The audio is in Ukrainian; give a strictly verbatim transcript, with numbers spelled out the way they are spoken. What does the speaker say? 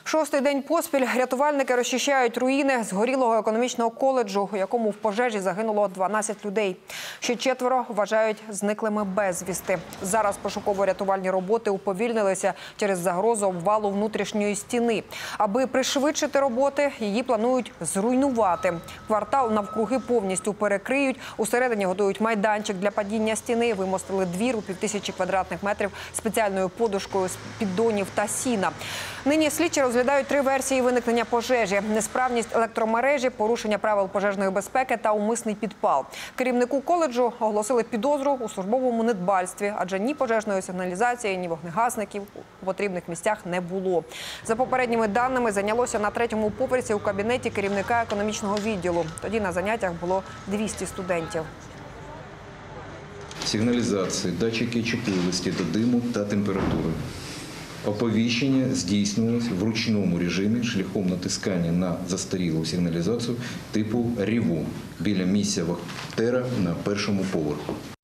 Шостий день поспіль рятувальники розчищають руїни згорілого економічного коледжу, у якому в пожежі загинуло дванадцять людей. Ще четверо вважають зниклими безвісти. Зараз пошуково-рятувальні роботи уповільнилися через загрозу обвалу внутрішньої стіни. Аби пришвидшити роботи, її планують зруйнувати. Квартал навкруги повністю перекриють. Усередині готують майданчик для падіння стіни. Вимостили двір у півтисячі квадратних метрів спеціальною подушкою з піддонів та сіна. Нині слідчі розглядають три версії виникнення пожежі: несправність електромережі, порушення правил пожежної безпеки та умисний підпал. Керівнику коледжу оголосили підозру у службовому недбальстві, адже ні пожежної сигналізації, ні вогнегасників у потрібних місцях не було. За попередніми даними, зайнялося на третьому поверсі у кабінеті керівника економічного відділу. Тоді на заняттях було двісті студентів. Сигналізації, датчики чутливості до диму та температури. Оповіщення здійснювалося в ручному режимі шляхом натискання на застарілу сигналізацію типу «Рівун» біля місця вахтера на першому поверху.